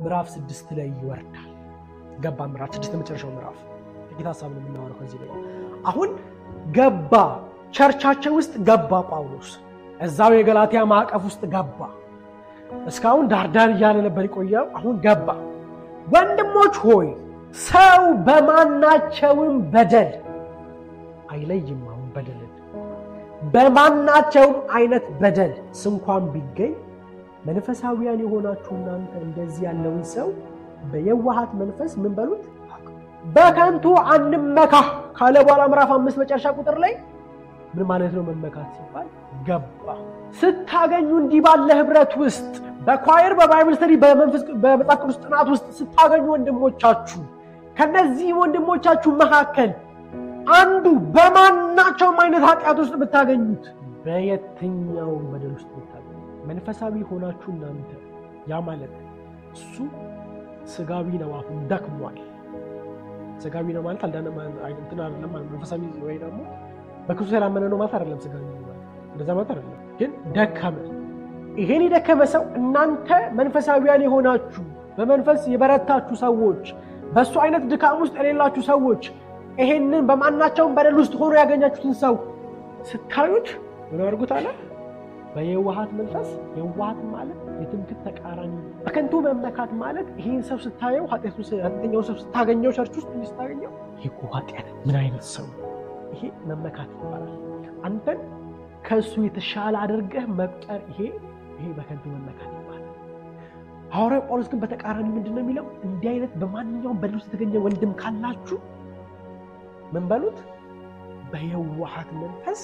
ምዕራፍ 6 ላይ ይወርዳል ገባ ምዕራፍ 6 መጨረሻው ምዕራፍ ጥቂት ሐሳብ ነው የምናወራው ከዚህ ላይ አሁን ገባ ቸርቻቸው ውስጥ ገባ ጳውሎስ እዛው የገላትያ ማዕቀፍ ውስጥ ገባ እስካሁን ዳርዳር ያለ ነበር ይቆያው አሁን ገባ ወንድሞች ሆይ ሰው በማናቸውም በደል አይለይም አሁን በደል በማናቸውም አይነት በደል እንኳን ቢገኝ መንፈሳዊያን የሆናችሁ እናንተ እንደዚህ ያለውን ሰው በየዋሃት መንፈስ ምን በሉት በከንቱ አንመካ ካለ በኋላ ምዕራፍ 5 መጨረሻ ቁጥር ላይ ምን ማለት ነው መመካት ሲባል ገባ ስታገኙ እንዲህ ባለ ህብረት ውስጥ በኳየር በባይብል ስተዲ በመጽሐፍ ቅዱስ ጥናት ውስጥ ስታገኙ ወንድሞቻችሁ ከነዚህ ወንድሞቻችሁ መካከል አንዱ በማናቸውም አይነት ኃጢአት ውስጥ ብታገኙት በየትኛው በደል ውስጥ ብታገኙ መንፈሳዊ ሆናችሁ እናንተ ያ ማለት እሱ ስጋዊ ነው አሁን ደክሟል ስጋዊ ነው ማለት አልዳነም አይደለም አይደለም መንፈሳዊ ወይ ደግሞ በክርስቶስ ያላመነ ነው ማለት አይደለም ስጋዊ ነው እንደዛ ማለት አይደለም ግን ደከመ ይሄን የደከመ ሰው እናንተ መንፈሳዊያን የሆናችሁ በመንፈስ የበረታችሁ ሰዎች በሱ አይነት ድካም ውስጥ የሌላችሁ ሰዎች ይሄንን በማናቸውም በደል ውስጥ ሆኖ ያገኛችሁትን ሰው ስታዩት ምን አድርጉት አለ በየዋሃት መንፈስ የዋሃት ማለት የትምክህት ተቃራኒ በከንቱ መመካት ማለት ይሄን ሰው ስታየው ኃጢአተኛው ሰው ስታገኘው ቸርች ውስጥ ስታገኘው ይሄ ኃጢአት ምን አይነት ሰው ይሄ መመካት ይባላል አንተን ከሱ የተሻለ አድርገህ መቁጠር ይሄ በከንቱ መመካት ይባላል ሐዋርያው ጳውሎስ ግን በተቃራኒ ምንድነው የሚለው እንዲህ አይነት በማንኛውም በደል ውስጥ የተገኘ ወንድም ካላችሁ ምን በሉት በየዋሃት መንፈስ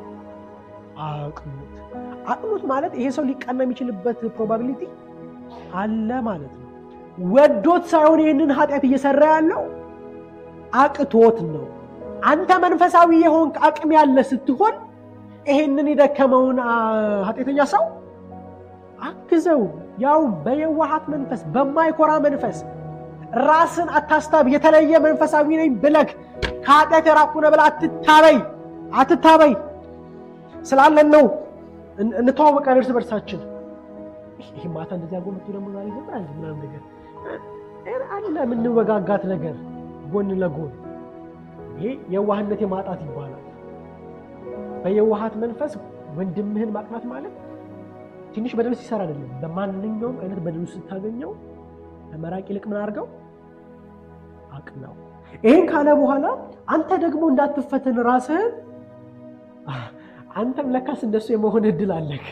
አቅኑት ማለት ይሄ ሰው ሊቀና የሚችልበት ፕሮባቢሊቲ አለ ማለት ነው ወዶት ሳይሆን ይሄንን ኃጢአት እየሰራ ያለው አቅቶት ነው አንተ መንፈሳዊ የሆንክ አቅም ያለ ስትሆን ይሄንን የደከመውን ኃጢአተኛ ሰው አክዘው ያው በየዋሃት መንፈስ በማይኮራ መንፈስ ራስን አታስታብ የተለየ መንፈሳዊ ነኝ ብለክ ከኃጢአት የራቁነ ብለ አትታበይ ስላለን ነው እንተዋወቃለን እርስ በርሳችን ይሄ ማታ እንደዚህ አጎመቱ ደግሞ ዛሬ ይዘምራል ምናምን ነገር አለ ምን ወጋጋት ነገር ጎን ለጎን ይሄ የዋህነት የማጣት ይባላል በየዋሃት መንፈስ ወንድምህን ማቅናት ማለት ትንሽ በደል ሲሰራ አይደለም በማንኛውም አይነት በደል ስታገኘው ለመራቅ ይልቅ ምን አድርገው አቅናው ይሄን ካለ በኋላ አንተ ደግሞ እንዳትፈተን ራስህን አንተም ለካስ እንደሱ የመሆን እድል አለክ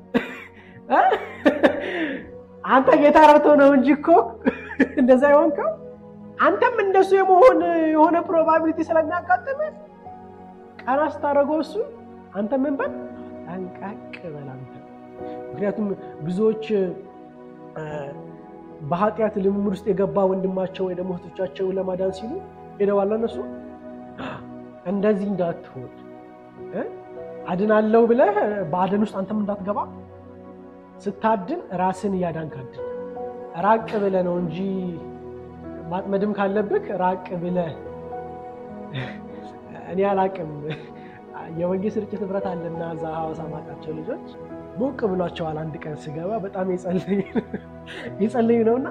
አንተ ጌታ ረድቶ ነው እንጂ እኮ እንደዛ ይሆንከው አንተም እንደሱ የመሆን የሆነ ፕሮባቢሊቲ ስለሚያጋጥም ቀናስ ታረገው እሱ አንተ ምን በል አንቃቅ በላንተ ምክንያቱም ብዙዎች በኃጢአት ልምምድ ውስጥ የገባ ወንድማቸው ወይ ደግሞ እህቶቻቸው ለማዳን ሲሉ ሄደዋል እነሱ እንደዚህ እንዳትሆን አድናለው ብለህ ባደን ውስጥ አንተም እንዳትገባ ስታድን ራስን ያዳንካድ ራቅ ብለህ ነው እንጂ ማጥመድም ካለብክ ራቅ ብለህ እኔ አላቅም የወንጌል ስርጭት ህብረት አለና እዛ ሐዋሳ ማጣቸው ልጆች ሞቅ ብሏቸዋል አንድ ቀን ስገባ በጣም ይጸልዩ ነውና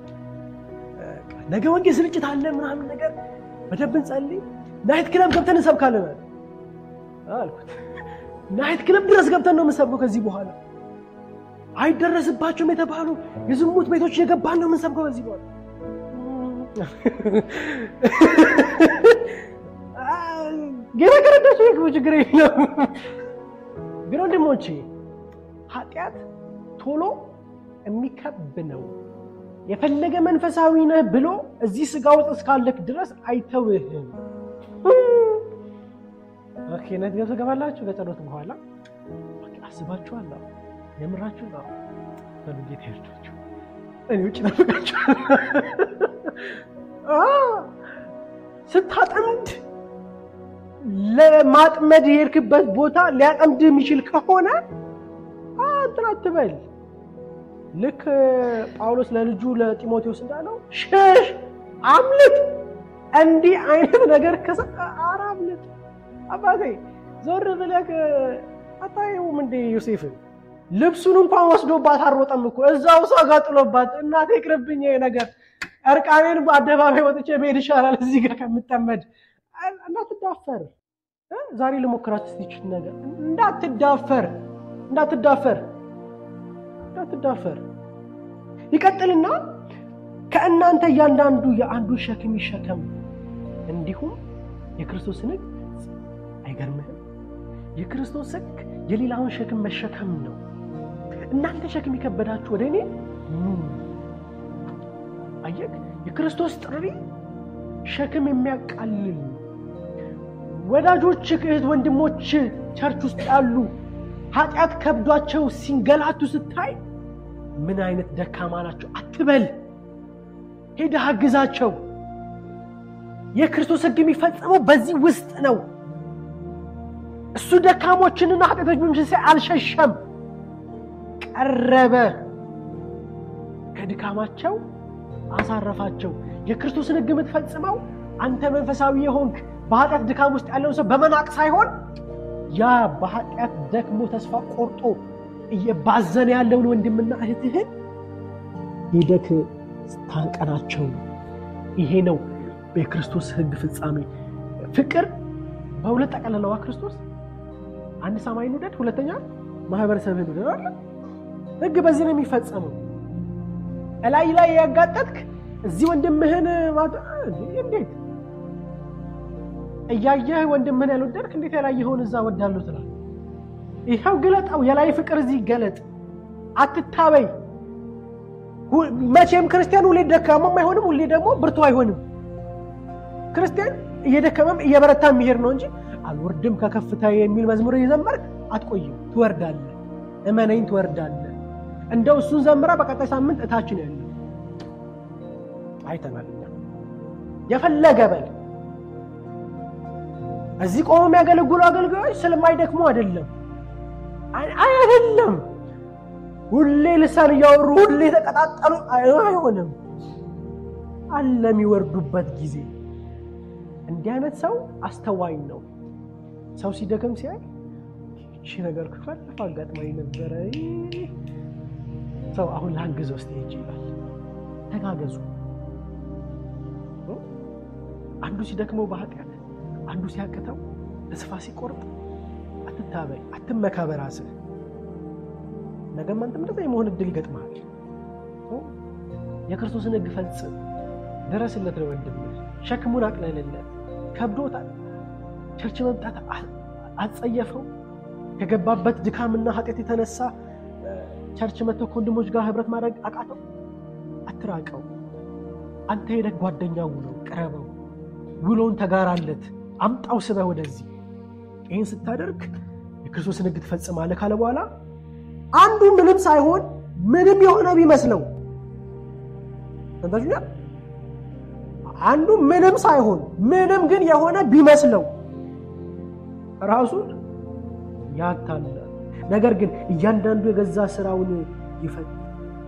ነገ ወንጌል ስርጭት አለ ምናምን ነገር በደንብ እንጸልይ ናይት ክለብ ገብተን እንሰብካለን አልኩት ናይት ክለብ ድረስ ገብተን ነው የምንሰብከው ከዚህ በኋላ አይደረስባቸውም የተባሉ የዝሙት ቤቶች የገባን ነው የምንሰብከው ከዚህ በኋላ ገረገረደሱ ይክቡ ችግር የለም ግን ወንድሞቼ ኃጢአት ቶሎ የሚከብ ነው የፈለገ መንፈሳዊ ነህ ብሎ እዚህ ስጋ ውስጥ እስካለክ ድረስ አይተውህም ኦኬ ነገ ተገባላችሁ ከጸሎት በኋላ አስባችኋል የምራችሁ ነው በልጌት ይርዳችሁ እኔ ውጭ ተፈቃችሁ ስታጠምድ ለማጥመድ የርክበት ቦታ ሊያጠምድ የሚችል ከሆነ አትበል ልክ ጳውሎስ ለልጁ ለጢሞቴዎስ እንዳለው ሸሽ አምልጥ እንዲህ አይነት ነገር አራምልጥ አባቴ ዞር ብለህ አታየውም እንደ ዮሴፍ ልብሱን እንኳን ወስዶባት አሮጠም እኮ እዛው ሳጋጥሎባት እናቴ ይቅርብኝ ይሄ ነገር እርቃኔን በአደባባይ ወጥቼ መሄድ ይሻላል እዚህ ጋር ከምትጠመድ እንዳትዳፈር ዛሬ ለሞከራት እስቲ ነገር እንዳትዳፈር ይቀጥልና ከእናንተ ያንዳንዱ የአንዱ ሸክም ይሸከም እንዲሁም የክርስቶስን ሕግ አይገርምህም የክርስቶስ ሕግ የሌላውን ሸክም መሸከም ነው እናንተ ሸክም ይከበዳችሁ ወደ እኔ አየክ የክርስቶስ ጥሪ ሸክም የሚያቃልል ወዳጆች እህት ወንድሞች ቸርች ውስጥ ያሉ ኃጢአት ከብዷቸው ሲንገላቱ ስታይ ምን አይነት ደካማ ናቸው አትበል ሄደህ አግዛቸው የክርስቶስ ሕግ የሚፈጸመው በዚህ ውስጥ ነው እሱ ደካሞችንና ኃጢአተኞችን አልሸሸም ቀረበ ከድካማቸው አሳረፋቸው የክርስቶስን ሕግ የምትፈጽመው አንተ መንፈሳዊ የሆንክ በኃጢአት ድካም ውስጥ ያለው ሰው በመናቅ ሳይሆን ያ በኃጢአት ደክሞ ተስፋ ቆርጦ እየባዘነ ያለውን ወንድምና እህትህን ሄደክ ታንቀናቸው ይሄ ነው በክርስቶስ ሕግ ፍጻሜ ፍቅር በሁለት ተቀለለው ክርስቶስ አንድ ሰማይን ወደድ ሁለተኛ ማህበረሰብን ወደድ አይደል ሕግ በዚህ ነው የሚፈጸመው ላይ ያጋጠጥክ እዚህ ወንድምህን እንዴት እያየህ ወንድምህን ያልወደድክ እንዴት ያላየኸውን እዛ ወዳለው ትላለህ ይሄው ግለጣው የላይ ፍቅር እዚህ ገለጥ አትታበይ መቼም ክርስቲያን ሁሌ ደካማም አይሆንም ሁሌ ደግሞ ብርቱ አይሆንም ክርስቲያን እየደከመም እየበረታም ይሄር ነው እንጂ አልወርድም ከከፍታዬ የሚል መዝሙር እየዘመርክ አትቆይም ትወርዳለህ እመነኝ ትወርዳለህ እንደው እሱን ዘምራ በቀጣይ ሳምንት እታችን ያለው አይተናል የፈለገ በል እዚህ ቆመው የሚያገለግሉ አገልጋዮች ስለማይደክሙ አይደለም ሁሌ ልሳን ያወሩ ሁሌ ተቀጣጣሉ አይሆንም አለም ይወርዱበት ጊዜ እንዲህ አይነት ሰው አስተዋይ ነው ሰው ሲደከም ሲያይ እሺ ነገር ከፈለፈ አጋጥማኝ ነበር ሰው አሁን ላንግዘው እስቲ ይችላል ተጋገዙ አንዱ ሲደክመው በኃጢአት አንዱ ሲያቀተው ተስፋ ሲቆርጥ አትታበይ አትመካበራስ ነገም አንተ እንደዛ የመሆን እድል ይገጥማል የክርስቶስን ሕግ ፈጽም ደረስለት ለወንድም ሸክሙን አቅለልለት ከብዶታል ቸርች መምጣት አጸየፈው ከገባበት ድካምና ኃጢአት የተነሳ ቸርች መጥቶ ወንድሞች ጋር ህብረት ማድረግ አቃተው አትራቀው አንተ ሄደህ ጓደኛው ነው ቀረበው ውሎን ተጋራለት አምጣው ስበህ ወደዚህ ይሄን ስታደርግ የክርስቶስን ሕግ ትፈጽማለህ ካለ በኋላ አንዱ ምንም ሳይሆን ምንም የሆነ ቢመስለው እንደዚህ አንዱ ምንም ሳይሆን ምንም ግን የሆነ ቢመስለው ራሱን ያታለ ነገር ግን እያንዳንዱ የገዛ ስራውን ይፈጽም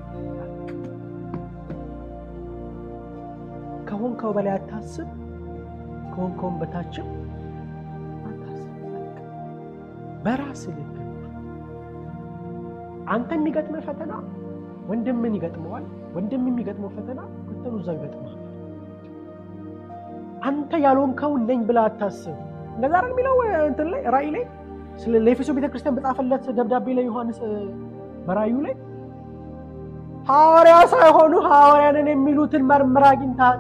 ከሆንከው በላይ አታስብ ከሆንከው በታችም አታስብ በራስህ አንተ የሚገጥመው ፈተና ወንድምን ይገጥመዋል ወንድም የሚገጥመው ፈተና አንተን እዛው ይገጥማል አንተ ያልሆንከው ነኝ ብላ አታስብ እንደዛ አይደል የሚለው እንትን ላይ ራእይ ላይ ስለ ኤፌሶ ቤተክርስቲያን በጻፈለት ደብዳቤ ላይ ዮሐንስ በራእዩ ላይ ሐዋርያ ሳይሆኑ ሐዋርያንን የሚሉትን መርምራ አግኝተሃል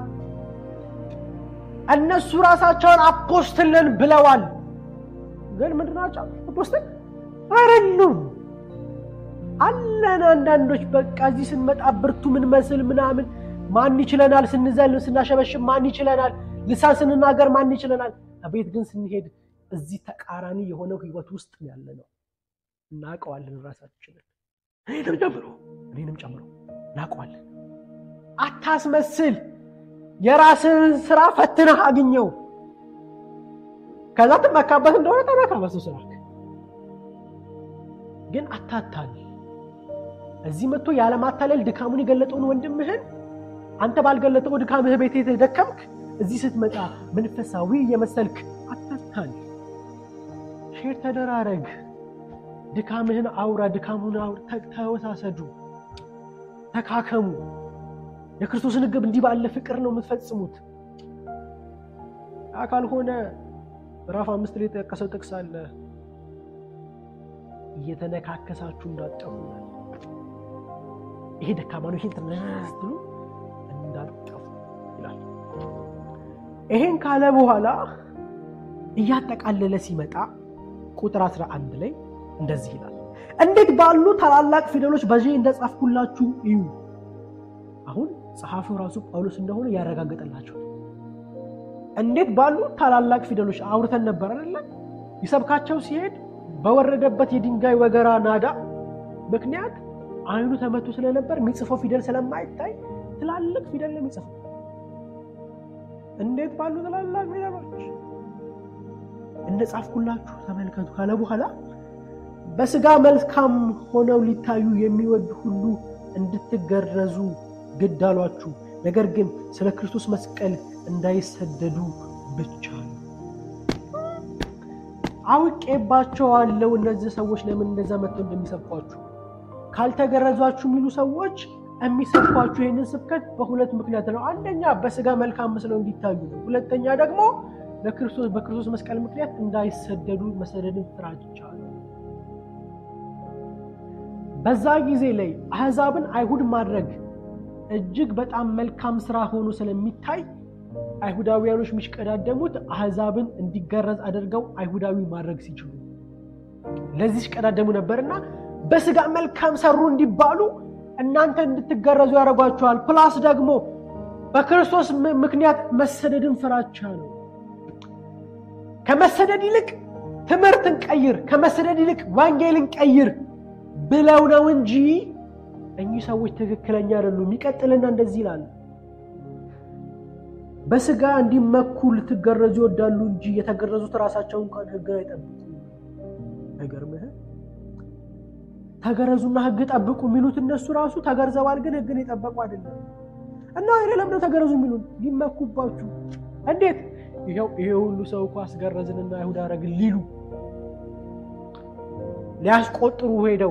እነሱ ራሳቸውን አፖስትል ነን ብለዋል ግን ምንድናቸው አፖስትል አይደሉም አለና አንዳንዶች በቃ እዚህ ስንመጣ ብርቱ ምን መስል ምናምን ማን ይችላል ስንዘል ስናሸበሽብ ማን ይችላል ልሳን ስንናገር ማን ይችላል አቤት ግን ስንሄድ እዚህ ተቃራኒ የሆነው ህይወት ውስጥ ያለነው እናቀዋለን ራሳችንን እኔንም ጨምሮ እናቀዋለን አታስመስል የራስን ስራ ፈትነህ አግኘው ከዛ ተመካበት እንደሆነ ተመካበት ስራክ ግን አታታል እዚህ መጥቶ ያለ ማታለል ድካሙን ይገለጠውን ወንድምህን አንተ ባልገለጠው ድካምህ ቤት የተደከምክ እዚህ ስትመጣ መንፈሳዊ የመሰልክ አታታል ሼር ተደራረግ ድካምህን አውራ ድካሙን አውራ ተወሳሰዱ ተካከሙ የክርስቶስን ሕግ እንዲህ ባለ ፍቅር ነው የምትፈጽሙት አካል ሆነ ምዕራፍ 5 ላይ ተጠቀሰው ጥቅስ አለ እየተነካከሳችሁ እንዳጠፉ ይሄ ደካማ ነው ይሄን ተነስተሉ እንዳጠፉ ይላል ይሄን ካለ በኋላ እያጠቃለለ ሲመጣ ቁጥር 11 ላይ እንደዚህ ይላል እንዴት ባሉ ታላላቅ ፊደሎች በዚህ እንደጻፍኩላችሁ እዩ አሁን ጸሐፊው ራሱ ጳውሎስ እንደሆነ ያረጋግጠላችሁ እንዴት ባሉ ታላላቅ ፊደሎች አውርተን ነበር አይደል ይሰብካቸው ሲሄድ በወረደበት የድንጋይ ወገራ ናዳ ምክንያት አይኑ ተመቶ ስለነበር የሚጽፈው ፊደል ስለማይታይ ትላልቅ ፊደል ነው የሚጽፈው እንዴት ባሉ ታላላቅ ፊደሎች እንደጻፍኩላችሁ ተመልከቱ ካለ በኋላ በስጋ መልካም ሆነው ሊታዩ የሚወዱ ሁሉ እንድትገረዙ ግድ አሏችሁ ነገር ግን ስለ ክርስቶስ መስቀል እንዳይሰደዱ ብቻ ነው አውቄባቸዋለሁ እነዚህ ሰዎች ለምን እንደዛ መጥተው እንደሚሰብኳችሁ ካልተገረዟችሁ የሚሉ ሰዎች የሚሰብኳችሁ ይሄንን ስብከት በሁለት ምክንያት ነው አንደኛ በስጋ መልካም መስለው እንዲታዩ ነው ሁለተኛ ደግሞ በክርስቶስ መስቀል ምክንያት እንዳይሰደዱ መሰደድን ፍራቻ ነው በዛ ጊዜ ላይ አህዛብን አይሁድ ማድረግ እጅግ በጣም መልካም ስራ ሆኖ ስለሚታይ አይሁዳውያኖች ምሽቀዳደሙት አህዛብን እንዲገረዝ አድርገው አይሁዳዊ ማድረግ ሲችሉ ለዚህ ሽቀዳደሙ ነበርና በስጋ መልካም ሰሩ እንዲባሉ እናንተ እንድትገረዙ ያረጋችኋል ፕላስ ደግሞ በክርስቶስ ምክንያት መሰደድን ፍራቻ ነው ከመሰደድ ይልቅ ትምህርትን ቀይር ከመሰደድ ይልቅ ወንጌልን ቀይር ብለው ነው እንጂ እኚህ ሰዎች ትክክለኛ አይደሉም ይቀጥልና እንደዚህ ይላል በስጋ እንዲመኩ ልትገረዙ ይወዳሉ እንጂ የተገረዙት ራሳቸው እንኳን ሕግ አይጠብቁ አይገርምህ ተገረዙና ሕግ ጠብቁ የሚሉት እነሱ ራሱ ተገርዘዋል ግን ሕግን ይጠብቁ አይደለም እና አይደለም ነው ተገረዙ የሚሉት ሊመኩባችሁ እንዴት ይሄ ሁሉ ሰው እኮ አስገረዝንና አይሁድ አረግን ሊሉ ሊያስቆጥሩ ሄደው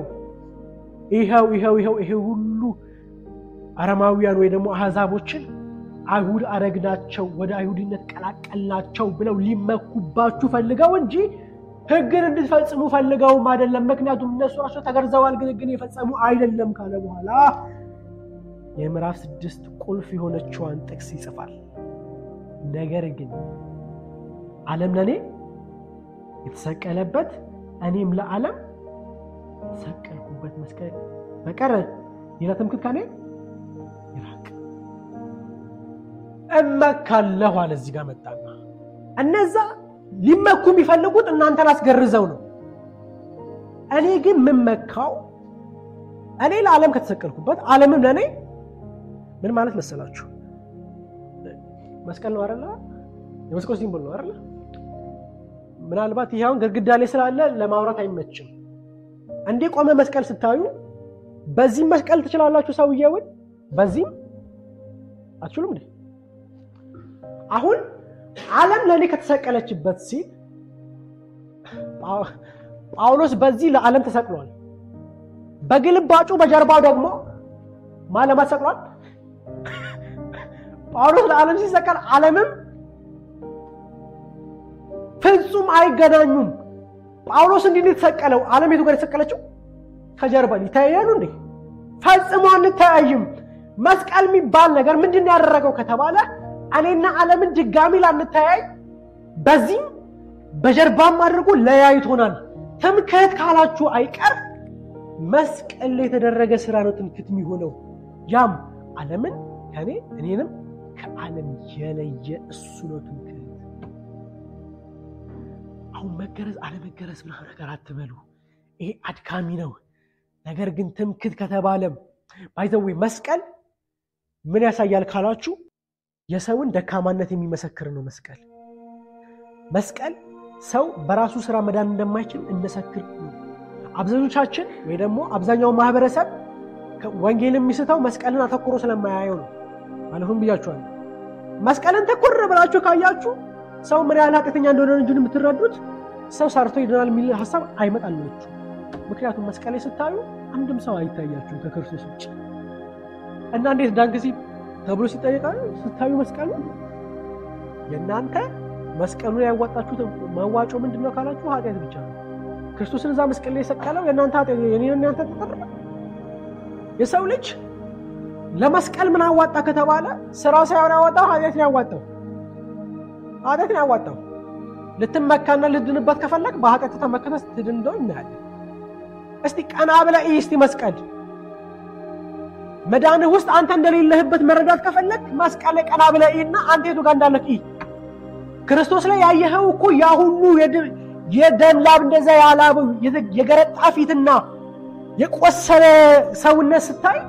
ይሄው ሁሉ አረማውያን ወይ ደግሞ አህዛቦችን አይሁድ አረግናቸው ወደ አይሁድነት ቀላቀልናቸው ብለው ሊመኩባችሁ ፈልገው እንጂ ሕግን እንድትፈጽሙ ፈልገው አይደለም ምክንያቱም እነሱ ራሱ ተገርዘዋል ግን ሕግን የፈጸሙ አይደለም ካለ በኋላ የምዕራፍ 6 ቁልፍ የሆነችዋን ጥቅስ ይጽፋል ነገር ግን ዓለም ለኔ የተሰቀለበት እኔም ለዓለም ተሰቀልኩበት መስቀል በቀረ ይላተምክት ካኔ ይራቅ እመካለሁ አለ እዚህ ጋር መጣና እነዛ ሊመኩ የሚፈልጉት እናንተን አስገርዘው ነው እኔ ግን ምመካው እኔ ለዓለም ከተሰቀልኩበት ዓለምም ለኔ ምን ማለት መሰላችሁ መስቀል ነው አይደል የመስቀል ሲምቦል ነው አይደል ምናልባት ይሄውን ግድግዳ ላይ ስላለ ለማውራት አይመችም እንዴ ቆመ መስቀል ስታዩ በዚህ መስቀል ትችላላችሁ ሰውየውን በዚህ አትችሉም እንዴ አሁን ዓለም ለኔ ከተሰቀለችበት ሲል ጳውሎስ በዚህ ለዓለም ተሰቅሏል በግልባጩ በጀርባው ደግሞ ማለማ ተሰቅሏል ጳውሎስ ለዓለም ሲሰቀል ዓለምም ፍጹም አይገናኙም ጳውሎስ እንዲህ ተሰቀለው ዓለም የቱ ጋር ተሰቀለችው ከጀርባ ይታያሉ እንዴ ፈጽሞ አንታያይም መስቀል የሚባል ነገር ምንድነው ያደረገው ከተባለ እኔና ዓለምን ድጋሚ ላንታያይ በዚህ በጀርባም አድርጎ ለያይቶናል ትምክህት ካላችሁ አይቀር መስቀል ላይ የተደረገ ስራ ነው ትምክህት የሚሆነው ያም ዓለምን ከኔ እኔንም ከዓለም የለየ እሱ ነው ትምክህት አሁን መገረዝ አለመገረዝ ምናምን ነገር አትበሉ ይሄ አድካሚ ነው ነገር ግን ትምክህት ከተባለም ባይዘው መስቀል ምን ያሳያል ካላችሁ የሰውን ደካማነት የሚመሰክር ነው መስቀል ሰው በራሱ ስራ መዳን እንደማይችል እንመሰክር ነው አብዛኞቻችን ወይ ደግሞ አብዛኛው ማህበረሰብ ወንጌልን የሚስተው መስቀልን አተኩሮ ስለማያየው ነው ማለትም ብያችኋል መስቀልን ተኩር ብላችሁ ካያችሁ ሰው ምን ያህል ኃጢአተኛ እንደሆነ እንጂ የምትረዱት ሰው ሰርቶ ይድናል የሚል ሐሳብ አይመጣላችሁ ምክንያቱም መስቀል ላይ ስታዩ አንድም ሰው አይታያችሁም ከክርስቶስ ውጭ እና እንዴት ዳንግሲ ተብሎ ሲጠየቃሉ ስታዩ መስቀሉ የእናንተ መስቀሉ ላይ ያዋጣችሁት ማዋጮ ምንድነው ካላችሁ ኃጢአት ብቻ ነው ክርስቶስን እዛ መስቀል ላይ ሰቀለው የእናንተ ኃጢአት የእናንተ ተጠራ የሰው ልጅ ለመስቀል ምን አዋጣ ከተባለ ስራ ሳይሆን ያዋጣው ኃጢአትን ያዋጣው ልትመካና ልድንበት ከፈለክ በኃጢአት ተመከተስ ትድንዶ እናያለን እስቲ ቀና ብለህ እስቲ መስቀል መዳንህ ውስጥ አንተ እንደሌለህበት መረዳት ከፈለክ መስቀል ላይ ቀና ብለህና አንተ የቱ ጋር እንዳለህ ክርስቶስ ላይ ያየኸው እኮ ያ ሁሉ የደም ላብ እንደዛ ያላብ የገረጣ ፊትና የቆሰለ ሰውነት ስታይ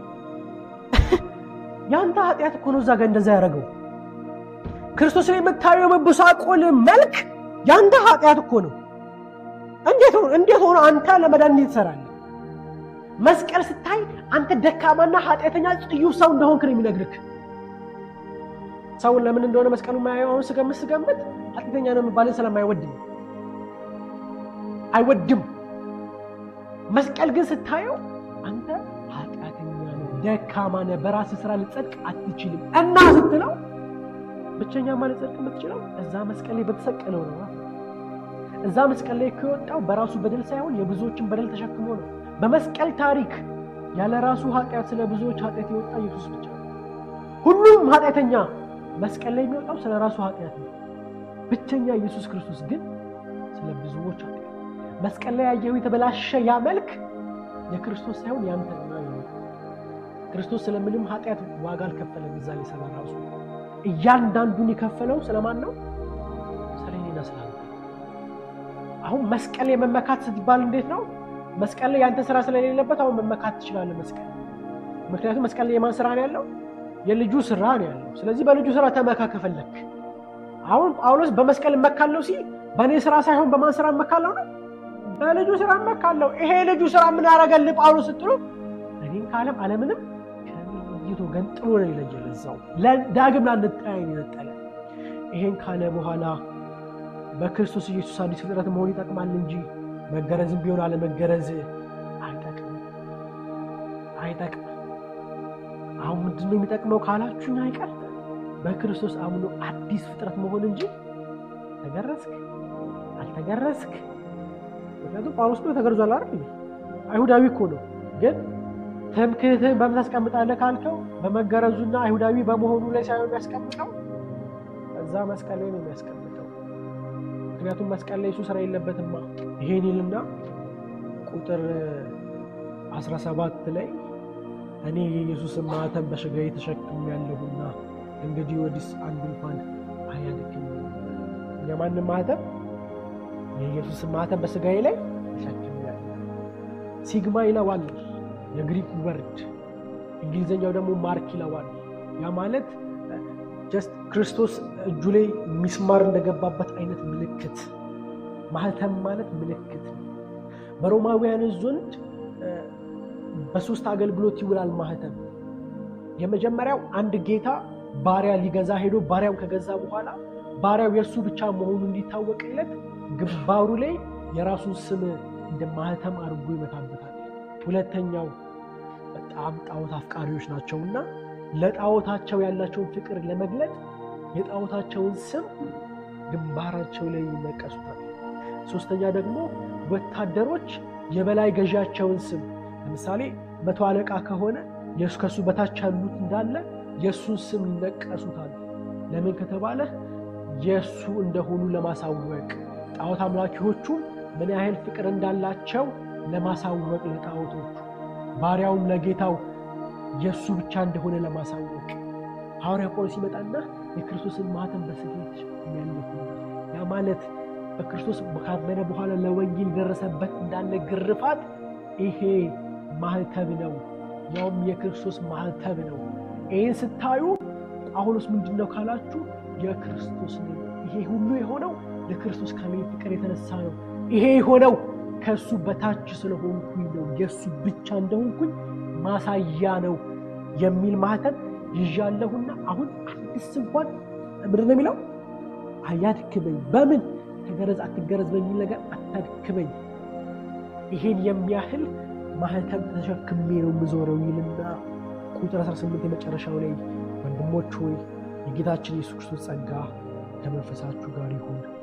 ያንተ ኃጢአት እኮ ነው እዛ ጋር እንደዛ ያደረገው ክርስቶስ ላይ የምታየው መብሳቆል መልክ ያንተ ኃጢአት እኮ ነው እንዴት ሆኖ አንተ ለመዳን ትሰራለህ መስቀል ስታይ አንተ ደካማና ኃጢአተኛ ጽዩፍ ሰው እንደሆንክ ነው የሚነግርክ ሰው ለምን እንደሆነ መስቀሉ ማያየው ስገምት ኃጢአተኛ ነው የሚባልን አይወድም መስቀል ግን ስታየው አንተ ኃጢአተኛ ነህ ደካማ ነህ በራስ ስራ ልጸድቅ አትችልም እና ስትለው ብቸኛ ማለት ጽድቅ የምትችለው እዛ መስቀል ላይ በተሰቀለው ነው እዛ መስቀል ላይ ከወጣው በራሱ በደል ሳይሆን የብዙዎችን በደል ተሸክሞ ነው በመስቀል ታሪክ ያለ ራሱ ኃጢአት ስለ ብዙዎች ኃጢአት የወጣ ኢየሱስ ብቻ ነው ሁሉም ኃጢአተኛ መስቀል ላይ የሚወጣው ስለ ራሱ ኃጢአት ነው ብቸኛ ኢየሱስ ክርስቶስ ግን ስለ ብዙዎች ኃጢአት መስቀል ላይ ያየው የተበላሸ ያ መልክ የክርስቶስ ሳይሆን ያንተ ነው ክርስቶስ ስለምንም ኃጢአት ዋጋ አልከፈለም እዛ ላይ ስለ ራሱ እያንዳንዱን የከፈለው ስለማን ነው ስለኔና ስለአንተ አሁን መስቀል የመመካት ስትባል እንዴት ነው መስቀል ላይ ያንተ ስራ ስለሌለበት አሁን መመካት ትችላለህ መስቀል ምክንያቱም መስቀል ላይ የማን ስራ ነው ያለው የልጁ ስራ ነው ያለው ስለዚህ በልጁ ስራ ተመካ ከፈለክ አሁን ጳውሎስ በመስቀል መካለው በኔ ስራ ሳይሆን በማን ስራ መካለው ነው በልጁ ስራ መካለው ይሄ ልጁ ስራ ምን ያረጋል ጳውሎስ ስትሉ እኔን ካለም ዓለምንም ከሚይቶ ገንጥሎ ነው ይለጀለዛው ለዳግም ላንጣይን ይነጠለ ይሄን ካለ በኋላ በክርስቶስ ኢየሱስ አዲስ ፍጥረት መሆን ይጠቅማል እንጂ መገረዝም ቢሆን አለ መገረዝ አይጠቅም አሁን ምንድነው የሚጠቅመው ካላችሁ አይቀር በክርስቶስ አምኖ አዲስ ፍጥረት መሆን እንጂ ተገረዝክ አልተገረዝክ ወላዱ ጳውሎስ ነው ተገርዟል አይደል አይሁዳዊ እኮ ነው ግን ተምክህተህ በመታስቀምጣለህ ካልከው በመገረዙና አይሁዳዊ በመሆኑ ላይ ሳይሆን ያስቀምጣው እዛ መስቀል ላይ ነው ያስቀምጣው ምክንያቱም መስቀል ላይ ኢየሱስ ስራ የለበትማ ይሄን ይልና ቁጥር 17 ላይ እኔ የኢየሱስን ማተም በስጋዬ ተሸክሜያለሁና እንግዲህ ወዲስ አንድ እንኳን አያድክም የማን ማተም የኢየሱስን ማተም በስጋዬ ላይ ተሸክሜያለሁ ሲግማ ይለዋል የግሪክ ወርድ እንግሊዘኛው ደግሞ ማርክ ይለዋል ያ ማለት just ክርስቶስ እጁ ላይ ሚስማር እንደገባበት አይነት ምልክት ማህተም ማለት ምልክት በሮማውያን ዘንድ በሶስት አገልግሎት ይውላል ማህተም የመጀመሪያው አንድ ጌታ ባሪያ ሊገዛ ሄዶ ባሪያው ከገዛ በኋላ ባሪያው የሱ ብቻ መሆኑን እንዲታወቅለት ግንባሩ ላይ የራሱን ስም እንደ ማህተም አድርጎ ይመታበታል ሁለተኛው በጣም ጣዖት አፍቃሪዎች ናቸውና ለጣዖታቸው ያላቸውን ፍቅር ለመግለጽ የጣዖታቸውን ስም ግንባራቸው ላይ ይነቀሱታል ሶስተኛ ደግሞ ወታደሮች የበላይ ገዣቸውን ስም ለምሳሌ መቶ አለቃ ከሆነ የሱከሱ በታች ያሉት እንዳለ የሱን ስም ይነቀሱታል ለምን ከተባለ የሱ እንደሆኑ ለማሳወቅ ጣዖት አምላኪዎቹ ምን ያህል ፍቅር እንዳላቸው ለማሳወቅ ለጣዖቶቹ ባሪያውም ለጌታው የሱ ብቻ እንደሆነ ለማሳወቅ ሐዋርያው ጳውሎስ ይመጣና የክርስቶስን ማተም በስጋዬ ተሸክሜያለሁ ያ ማለት በክርስቶስ ካመነ በኋላ ለወንጌል ደረሰበት እንዳለ ግርፋት ይሄ ማህተብ ነው ያውም የክርስቶስ ማህተብ ነው ይሄን ስታዩ ጳውሎስ ምንድነው ካላችሁ የክርስቶስ ነው ይሄ ሁሉ የሆነው ለክርስቶስ ካለኝ ፍቅር የተነሳ ነው ይሄ የሆነው ከሱ በታች ስለሆንኩኝ ነው የሱ ብቻ እንደሆንኩኝ ማሳያ ነው የሚል ማህተብ ይዣለሁና አሁን አዲስ እንኳን ምንድነው የሚለው አያድክመኝ በምን ተገረዝ አትገረዝ በሚል ነገር አታድክመኝ ይሄን የሚያህል ማህተም ተሸክሜ ነው የምዞረው ይልና ቁጥር 18 የመጨረሻው ላይ ወንድሞች ሆይ የጌታችን ኢየሱስ ክርስቶስ ጸጋ ከመንፈሳችሁ ጋር ይሁን